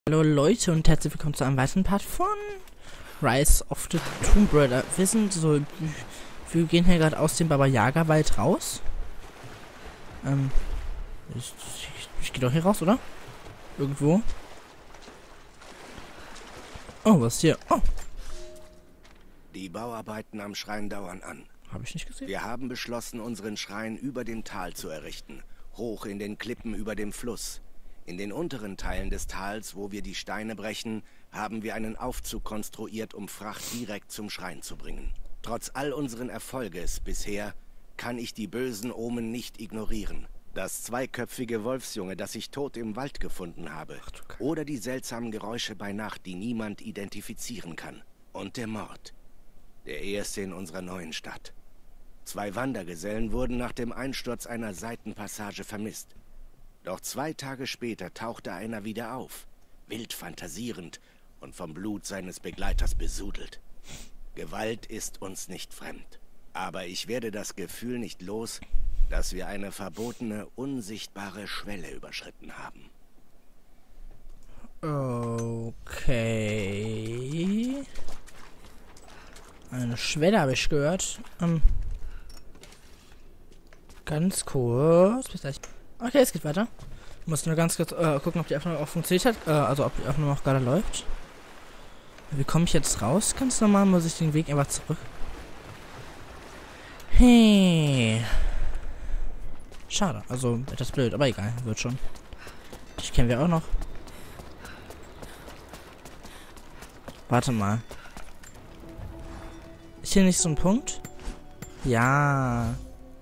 Hallo Leute und herzlich willkommen zu einem weiteren Part von Rise of the Tomb Raider. Wir gehen hier gerade aus dem Baba Yaga Wald raus. Ich gehe doch hier raus, oder? Irgendwo. Oh, was ist hier? Oh. Die Bauarbeiten am Schrein dauern an. Habe ich nicht gesehen. Wir haben beschlossen, unseren Schrein über dem Tal zu errichten. Hoch in den Klippen über dem Fluss. In den unteren Teilen des Tals, wo wir die Steine brechen, haben wir einen Aufzug konstruiert, um Fracht direkt zum Schrein zu bringen. Trotz all unseren Erfolges bisher kann ich die bösen Omen nicht ignorieren. Das zweiköpfige Wolfsjunge, das ich tot im Wald gefunden habe. Oder die seltsamen Geräusche bei Nacht, die niemand identifizieren kann. Und der Mord. Der erste in unserer neuen Stadt. 2 Wandergesellen wurden nach dem Einsturz einer Seitenpassage vermisst. Doch 2 Tage später tauchte einer wieder auf, wild fantasierend und vom Blut seines Begleiters besudelt. Gewalt ist uns nicht fremd. Aber ich werde das Gefühl nicht los, dass wir eine verbotene, unsichtbare Schwelle überschritten haben. Okay. Eine Schwelle habe ich gehört. Ganz kurz. Bis gleich. Okay, es geht weiter. Ich muss nur ganz kurz gucken, ob die Aufnahme auch funktioniert hat. Also ob die Aufnahme auch gerade läuft. Wie komme ich jetzt raus? Ganz normal muss ich den Weg einfach zurück. Hey. Schade. Also etwas blöd, aber egal. Wird schon. Dich kennen wir auch noch. Warte mal. Ist hier nicht so ein Punkt? Ja.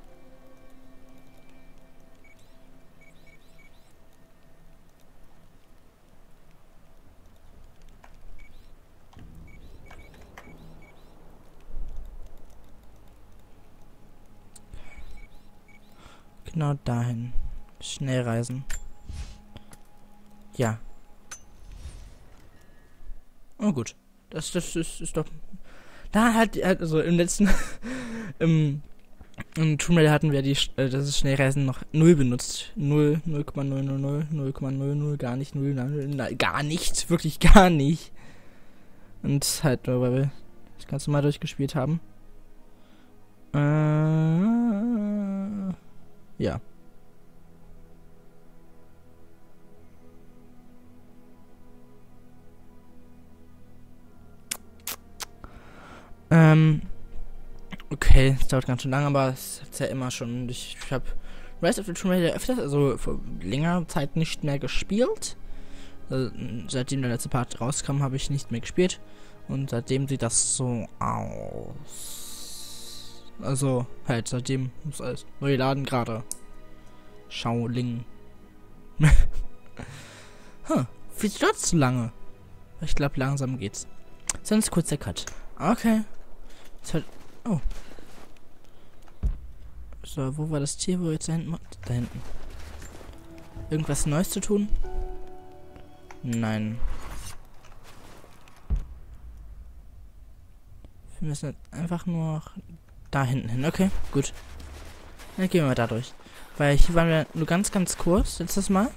Genau dahin. Schnell reisen. Ja. Oh gut. Das ist doch... Da also im letzten... im Tomb Raider hatten wir das Schnellreisen noch 0 benutzt. 0,000, 0,00, gar nicht 0, gar nicht. Wirklich gar nicht. Und halt, weil wir das Ganze mal durchgespielt haben. Ja. Okay, es dauert ganz schön lange, aber es ist ja immer schon. Ich habe Rise of the Tomb Raider öfters, also vor längerer Zeit nicht mehr gespielt. Also, seitdem der letzte Part rauskam, habe ich nicht mehr gespielt. Und seitdem sieht das so aus. Also, halt, seitdem muss alles neu laden gerade. Shaolin. Viel dauert zu lange. Ich glaube, langsam geht's. Sonst kurz der Cut. Okay. Ist halt. Oh. So, wo war das Tier, wo wir jetzt da hinten? Da hinten. Irgendwas Neues zu tun? Nein. Wir müssen einfach nur da hinten hin. Okay, gut. Dann gehen wir mal da durch. Weil hier waren wir nur ganz, ganz kurz letztes Mal.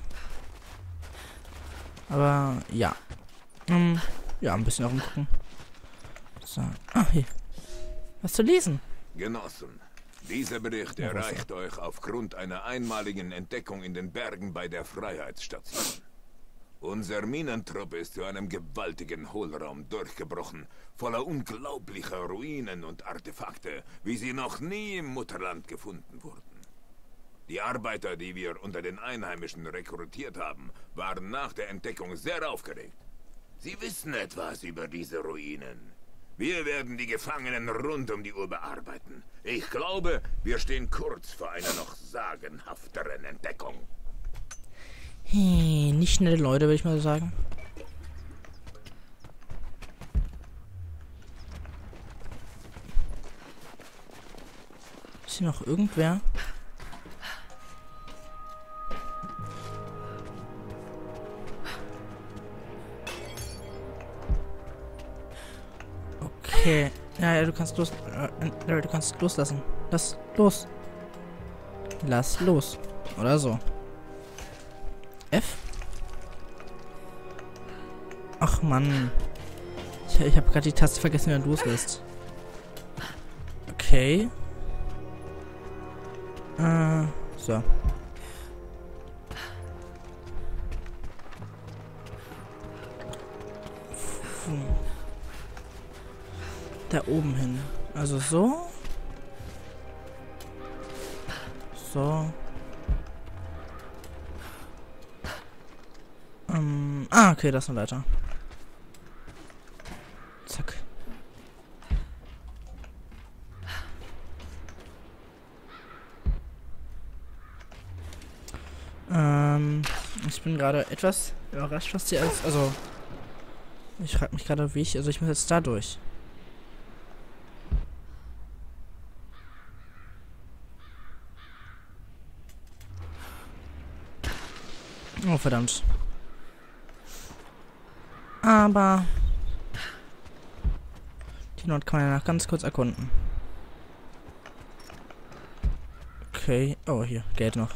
Aber ja. Ja, ein bisschen rumgucken. So. Ah, hier. Was zu lesen. Genossen, dieser Bericht erreicht euch aufgrund einer einmaligen Entdeckung in den Bergen bei der Freiheitsstation. Unser Minentrupp ist zu einem gewaltigen Hohlraum durchgebrochen, voller unglaublicher Ruinen und Artefakte, wie sie noch nie im Mutterland gefunden wurden. Die Arbeiter, die wir unter den Einheimischen rekrutiert haben, waren nach der Entdeckung sehr aufgeregt. Sie wissen etwas über diese Ruinen. Wir werden die Gefangenen rund um die Uhr bearbeiten. Ich glaube, wir stehen kurz vor einer noch sagenhafteren Entdeckung. Hey, nicht schnelle Leute, würde ich mal sagen. Ist hier noch irgendwer? Okay. Ja, du kannst los. Du kannst loslassen. Lass los. Lass los. Oder so. F? Ach Mann. Ich habe gerade die Taste vergessen, wie man loslässt. Okay. So. Da oben hin. Also so. So. Okay, das ist eine Leiter. Zack. Ich bin gerade etwas überrascht, was die alles. Also. Ich frage mich gerade, wie ich. Also, ich muss jetzt da durch. Oh, verdammt. Aber die Not kann man ja noch ganz kurz erkunden. Okay. Oh, hier. Geld noch.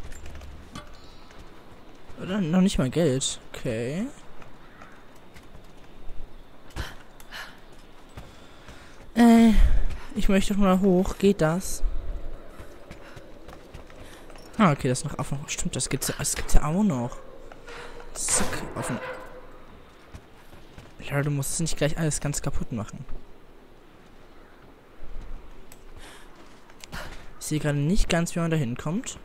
Oder noch nicht mal Geld. Okay. Ich möchte doch mal hoch. Geht das? Ah, okay, das ist noch offen. Stimmt, das gibt's ja auch noch. Zack, offen. Ja, du musst nicht gleich alles ganz kaputt machen. Ich sehe gerade nicht ganz, wie man da hinkommt.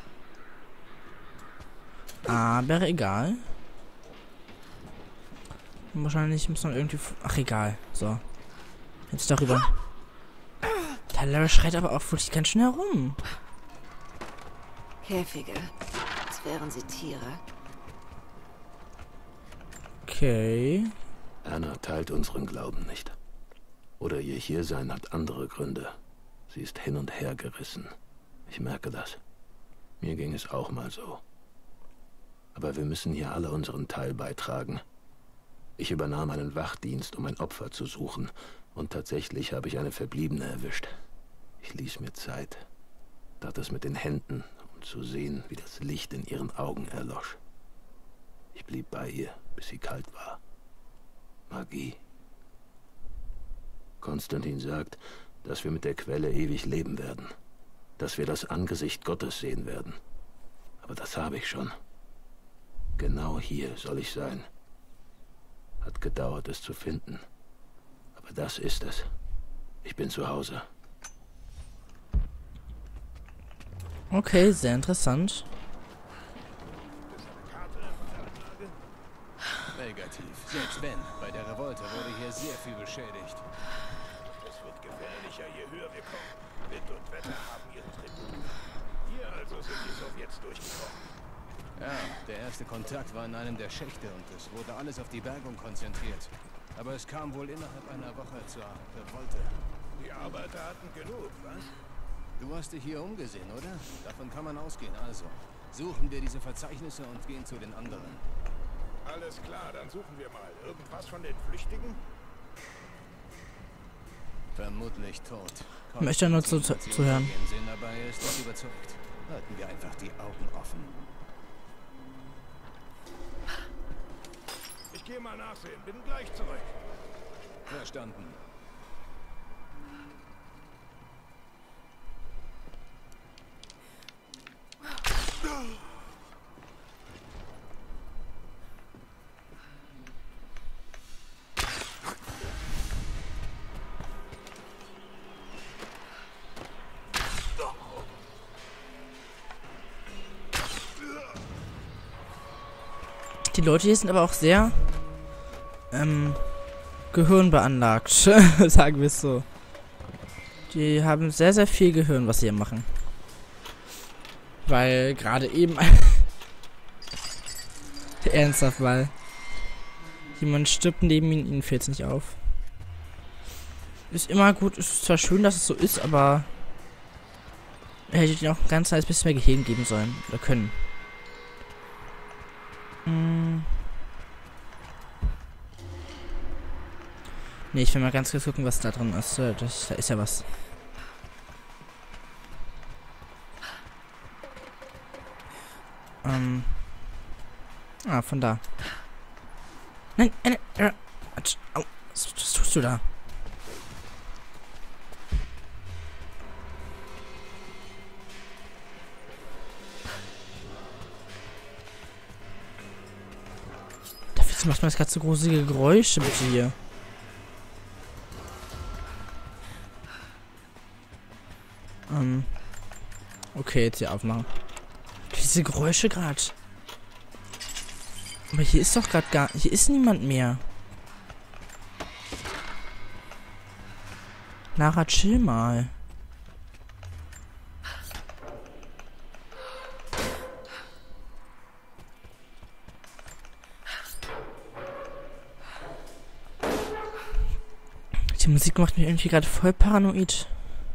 Aber egal. Wahrscheinlich muss man irgendwie... Ach, egal. So. Jetzt darüber. Der Lara schreit aber auch wirklich ganz schnell herum. Käfige. Als wären sie Tiere. Okay. Anna teilt unseren Glauben nicht. Oder ihr Hiersein hat andere Gründe. Sie ist hin und her gerissen. Ich merke das. Mir ging es auch mal so. Aber wir müssen hier alle unseren Teil beitragen. Ich übernahm einen Wachdienst, um ein Opfer zu suchen. Und tatsächlich habe ich eine Verbliebene erwischt. Ich ließ mir Zeit. Tat es mit den Händen, um zu sehen, wie das Licht in ihren Augen erlosch. Ich blieb bei ihr, bis sie kalt war. Magie. Konstantin sagt, dass wir mit der Quelle ewig leben werden. Dass wir das Angesicht Gottes sehen werden. Aber das habe ich schon. Genau hier soll ich sein. Hat gedauert, es zu finden. Aber das ist es. Ich bin zu Hause. Okay, sehr interessant. Negativ. Selbst wenn. Bei der Revolte wurde hier sehr viel beschädigt. Es wird gefährlicher, je höher wir kommen. Wind und Wetter haben ihre Tribut. Hier also sind die Sowjets durchgebrochen. Ja, der erste Kontakt war in einem der Schächte und es wurde alles auf die Bergung konzentriert. Aber es kam wohl innerhalb einer Woche zur Revolte. Die Arbeiter hatten genug, was? Du hast dich hier umgesehen, oder? Davon kann man ausgehen. Also, suchen wir diese Verzeichnisse und gehen zu den anderen. Alles klar, dann suchen wir mal. Irgendwas von den Flüchtigen? Vermutlich tot. Möchte nur zuhören. Sinn, aber er ist nicht überzeugt. Halten wir einfach die Augen offen. Ich gehe mal nachsehen. Bin gleich zurück. Verstanden. Die Leute hier sind aber auch sehr gehirnbeanlagt, sagen wir es so. Die haben sehr, sehr viel Gehirn, was sie hier machen. Weil gerade eben ernsthaft, weil jemand stirbt neben ihnen fällt es nicht auf. Ist immer gut, ist zwar schön, dass es so ist, aber er hätte ihnen auch ein ganz kleines bisschen mehr Gehirn geben sollen oder können. Ne, ich will mal ganz kurz gucken, was da drin ist. Da ist ja was. Von da. Nein, au, was tust du da? Dafür macht man das gerade so gruselige Geräusche bitte hier. Okay, jetzt hier aufmachen. Diese Geräusche gerade. Aber hier ist doch gerade gar... Hier ist niemand mehr. Lara, chill mal. Die Musik macht mich irgendwie gerade voll paranoid.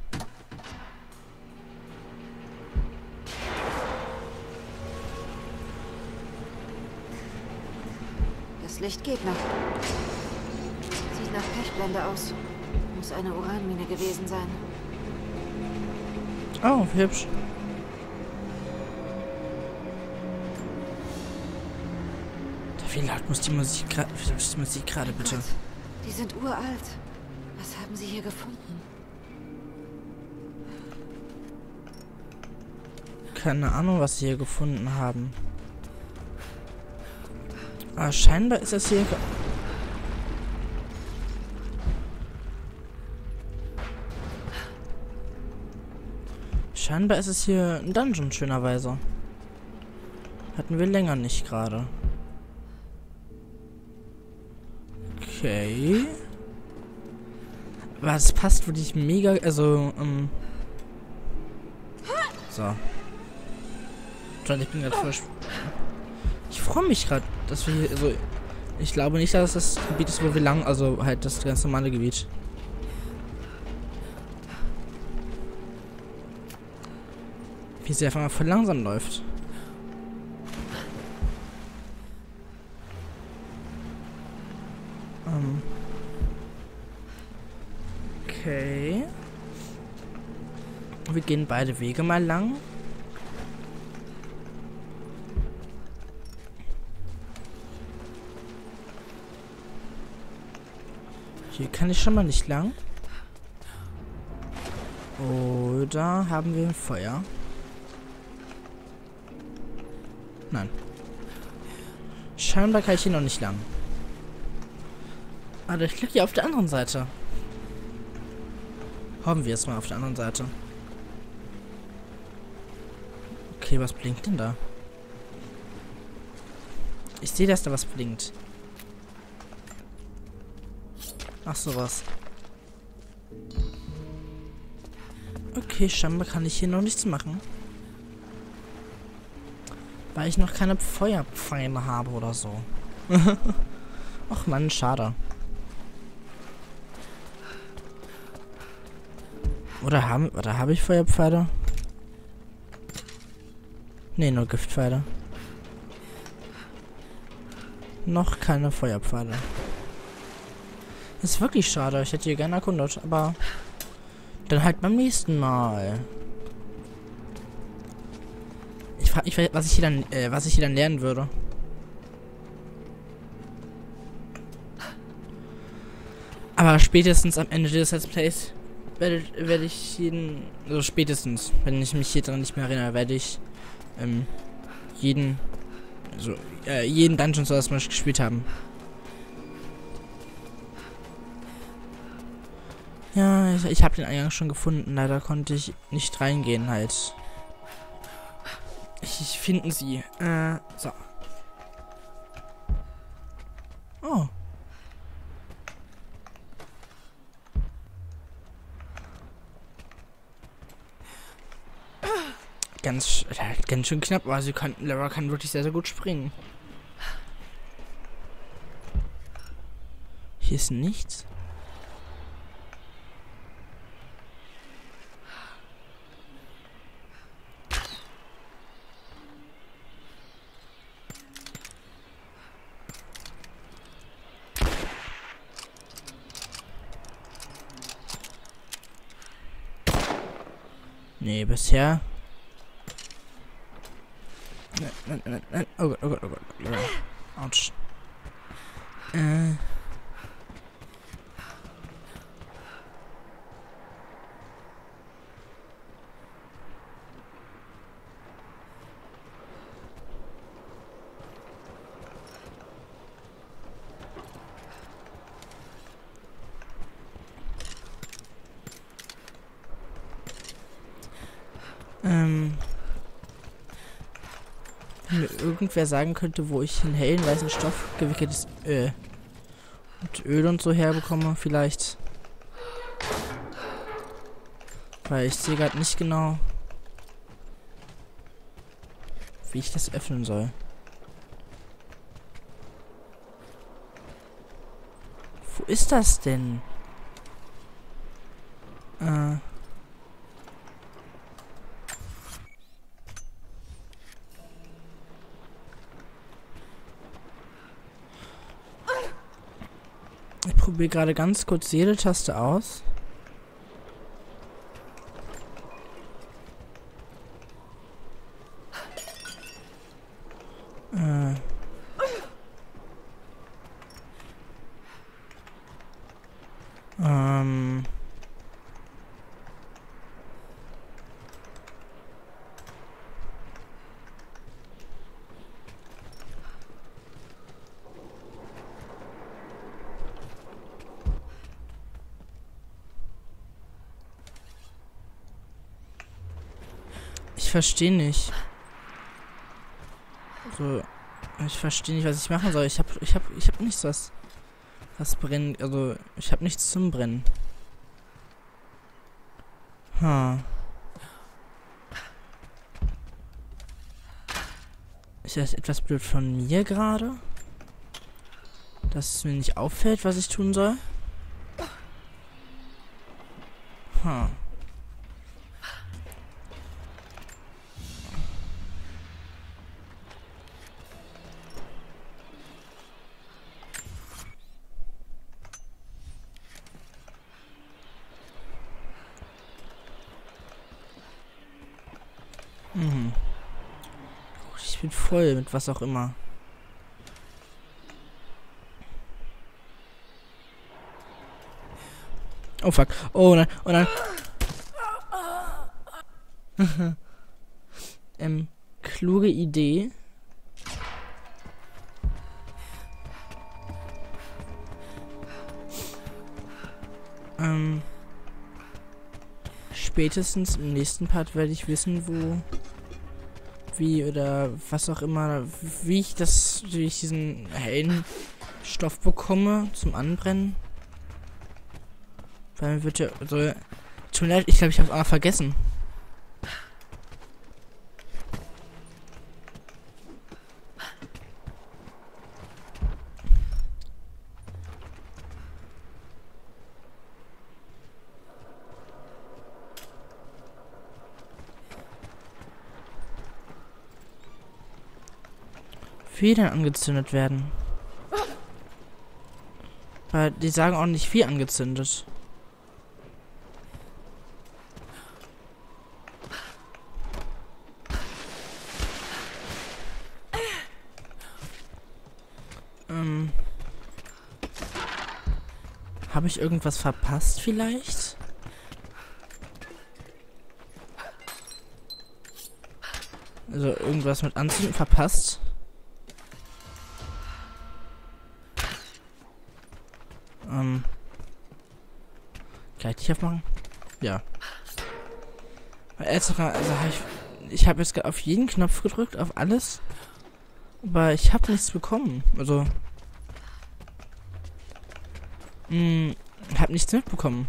Das Licht geht noch. Sieht nach Pechblende aus. Muss eine Uranmine gewesen sein. Oh, hübsch. Wie laut muss die Musik gerade bitte? Gott, die sind uralt. Was haben sie hier gefunden? Keine Ahnung, was sie hier gefunden haben. Aber scheinbar ist das hier... Scheinbar ist es hier ein Dungeon, schönerweise. Hatten wir länger nicht gerade. Okay. Was passt wirklich mega... Also, so. Ich bin gerade voll... Ich freue mich gerade, dass wir hier... Also, ich glaube nicht, dass das Gebiet ist, wo wir lang... Also, halt das ganz normale Gebiet. Wie sie einfach mal voll langsam läuft. Okay. Wir gehen beide Wege mal lang. Hier kann ich schon mal nicht lang. Oder haben wir ein Feuer? Nein. Scheinbar kann ich hier noch nicht lang. Aber ich klicke hier auf der anderen Seite. Haben wir es mal auf der anderen Seite. Okay, was blinkt denn da? Ich sehe, dass da was blinkt. Ach, sowas. Okay, scheinbar kann ich hier noch nichts machen. Weil ich noch keine Feuerpfeile habe oder so. Ach Mann, schade. Oder habe ich Feuerpfeile? Nee, nur Giftpfeile. Noch keine Feuerpfeile. Ist wirklich schade. Ich hätte hier gerne erkundet, aber dann halt beim nächsten Mal. Ich frage mich, was ich hier dann lernen würde. Aber spätestens am Ende des Let's Plays werde ich jeden, also spätestens, wenn ich mich hier dran nicht mehr erinnere, werde ich jeden Dungeon so erstmal gespielt haben. Ja, ich habe den Eingang schon gefunden, leider konnte ich nicht reingehen halt. Ich finde sie. So. Oh. Ganz schön knapp, aber Lara kann wirklich sehr, sehr gut springen. Hier ist nichts. Nee, bisher. Nein. Oh Gott. Autsch. Wenn mir irgendwer sagen könnte, wo ich einen hellen weißen Stoff gewickeltes mit Öl und so herbekomme, vielleicht. Weil ich sehe gerade nicht genau, wie ich das öffnen soll. Wo ist das denn? Ich probiere gerade ganz kurz jede Taste aus. Ich verstehe nicht. So, ich verstehe nicht, was ich machen soll. Ich hab nichts, was brennt. Also, ich habe nichts zum Brennen. Ist das etwas blöd von mir gerade? Dass es mir nicht auffällt, was ich tun soll? Ich bin voll mit was auch immer. Oh fuck. Oh nein. Oh nein. Kluge Idee. Spätestens im nächsten Part werde ich wissen, wie oder was auch immer, wie ich diesen hellen Stoff bekomme zum Anbrennen. Weil mir wird ja, also, tut mir leid, ich glaube, ich habe es vergessen. Federn angezündet werden. Weil die sagen auch nicht wie angezündet. Habe ich irgendwas verpasst vielleicht? Also irgendwas mit Anzünden verpasst? Gleich nicht aufmachen? Ja. Also ich habe jetzt auf jeden Knopf gedrückt, auf alles. Aber ich habe nichts bekommen. Also. Hab nichts mitbekommen.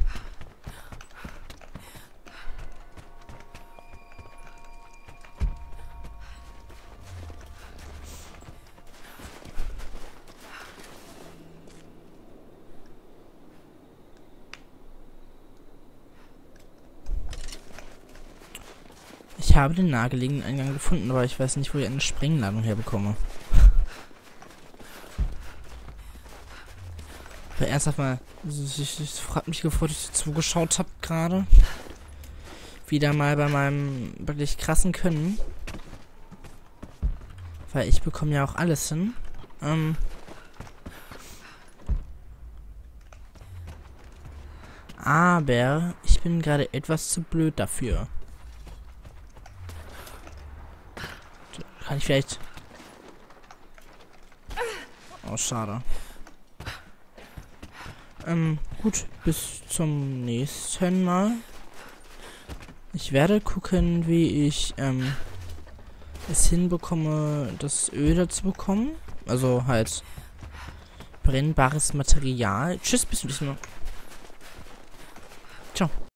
Ich habe den nahegelegenen Eingang gefunden, aber ich weiß nicht, wo ich eine Sprengladung herbekomme. Aber ernsthaft mal, ich frag mich gefreut, dass ich zugeschaut habe gerade. Wieder mal bei meinem wirklich krassen Können. Weil ich bekomme ja auch alles hin. Aber ich bin gerade etwas zu blöd dafür. Kann ich vielleicht... Oh, schade. Gut, bis zum nächsten Mal. Ich werde gucken, wie ich, es hinbekomme, das Öl dazu bekommen. Also halt brennbares Material. Tschüss, bis zum nächsten Mal. Ciao.